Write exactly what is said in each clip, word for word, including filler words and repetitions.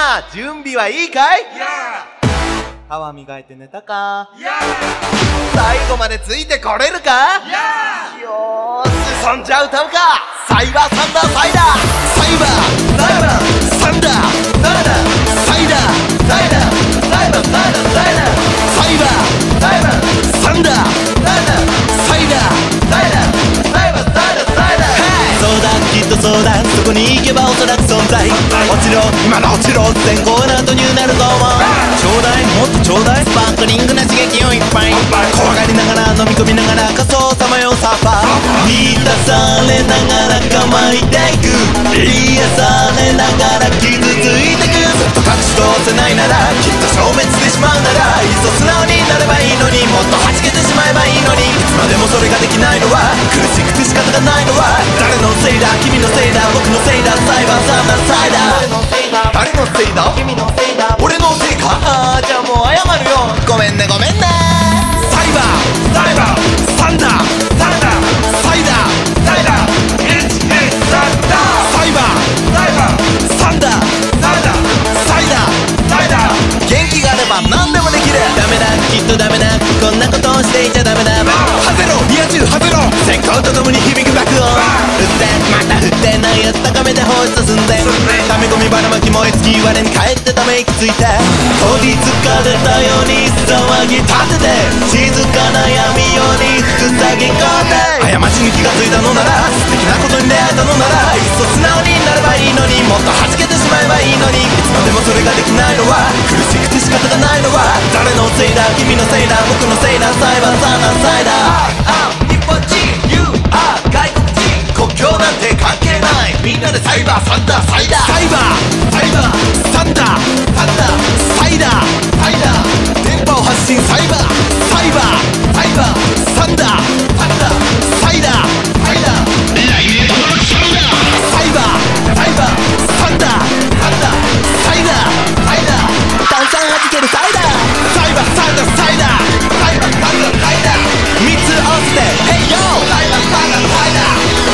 な準備はいいかい？ Yeah! 歯は磨いて寝たか？ Yeah! 最後までついてこれるか？ Yeah! よーし、そんじゃ歌うか。サイバーサンダーサイダー、サイバーサイバーサンダーサイダーサイダーサイダーサイバーサイダーサイダーサイバーサイバーサンダーサイダーサイダーサイダーサイバーサイダーサイダー。 そうだきっとそうだ、そこに行けばおそらく存在。落ちろ今の落ちろ、先行な後になるぞ。ちょうだいもっとちょうだい、スパークリングな刺激をいっぱい。怖がりながら飲み込みながら仮想さまようサーファー。満たされながら構えていく、癒されながら傷ついてく。ずっと隠し通せないならきっと消滅してしまうなら、いっそ素直になればいいのに、もっと弾けてしまえばいいのに。いつまでもそれができないのは苦しくて仕方がないのは誰のせいだ、君のせいだ、僕のせいだ、サイバーサンダーサイダー。 誰のせいだ？ 君のせいだ、 俺のせいか？あー、じゃあもう謝るよ。 ごめんねごめんね。 サイバーサイバーサンダーサンダーサイダーサイダー !It's it's サンダーサイバーサイバーサンダーサイダーサイダーサイダー元気があれば何でもできる。 ダメだきっとダメだ、こんなことをしていちゃダメだ。 ハゼロリア充ハゼロ、 先行とともに響く爆音。振ってまた振ってないやつ高めて放出進んで、溜め込みばらまき燃え尽き我に帰ってため息ついて、取りつかれたように騒ぎ立てて、静かな闇夜に塞ぎ込んで、 過ちに気がついたのなら、素敵なことに出会えたのなら、いっそ素直になればいいのに、もっと弾けてしまえばいいのに。いつまでもそれができないのは苦しくて仕方がないのは誰のせいだ、君のせいだ、僕のせいだ、サイバーサンダーサイダー。日本人 You are 外国人、国境なんて関係ない、みんなでサイバーサンダーサイダー。サイバーサイバーサンダーサンダーサイダーサイダー、電波を発信サイバーサイバーサイバーサンダーサンダーサイダーサイダーサイバーサイバーサンダーサンダーサイダーサイダー、 炭酸はじけるサイダー、 サイバーサンダーサイダーサイバーサンダーサイダー、 みっつ合わせてヘイヨー。 サイバーサンダーサイダ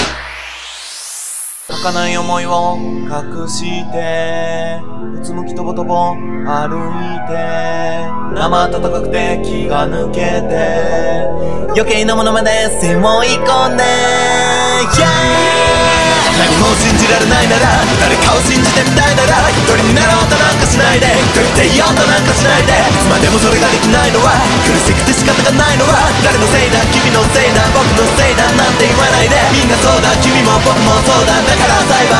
ー。 儚い思いを隠してうつむきとぼとぼ歩いて、生暖かくて気が抜けて余計なものまで背負い込んで、yeah! 何も信じられないなら誰かを信じてみたいなら、一人になろうとなんかしないで、一人でいようとなんかしないで。いつまでもそれができないのは苦しくて仕方がないのは誰のせいだ、君のせいだ、僕のせいだなんて言わないで。みんなそうだ君も僕もそうだ、だからサイバ